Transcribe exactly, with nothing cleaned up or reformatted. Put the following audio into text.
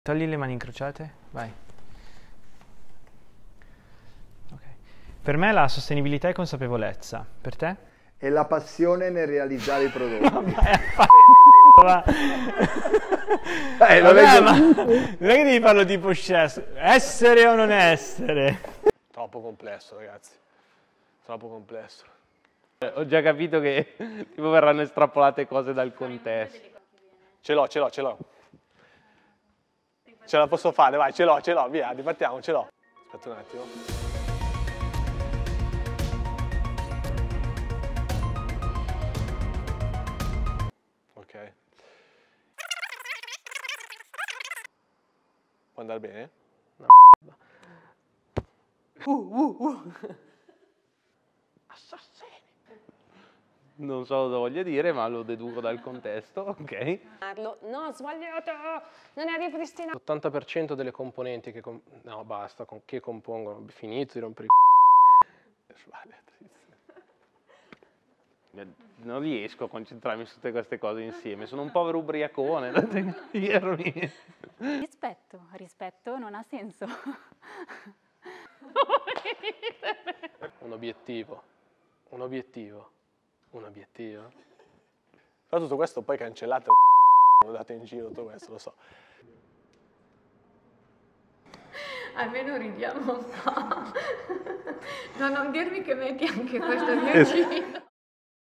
Togli le mani incrociate, vai. Ok. Per me la sostenibilità è consapevolezza, per te? E la passione nel realizzare i prodotti. Vabbè, fa... va. Eh, non Vabbè, è ma non è che devi farlo tipo chef, essere o non essere. Troppo complesso, ragazzi. Troppo complesso. Eh, ho già capito che tipo verranno estrapolate cose dal contesto. Ce l'ho, ce l'ho, ce l'ho. Ce la posso fare, vai, ce l'ho, ce l'ho, via, ripartiamo, ce l'ho. Aspetta un attimo. Ok. Può andare bene? No. Uh, uh, uh. Assassini. Non so cosa voglia dire, ma lo deduco dal contesto, ok? No, ho sbagliato! Non è ripristinato! L'ottanta per cento delle componenti che... Com no, basta, con che compongono, finito di rompere i non riesco a concentrarmi su tutte queste cose insieme, sono un povero ubriacone da dirmi. Rispetto, rispetto non ha senso. Un obiettivo, un obiettivo, un obiettivo. Però tutto questo poi cancellate, lo date in giro, tutto questo, lo so. Almeno ridiamo un po'. No, non dirmi che metti anche questo mio giro.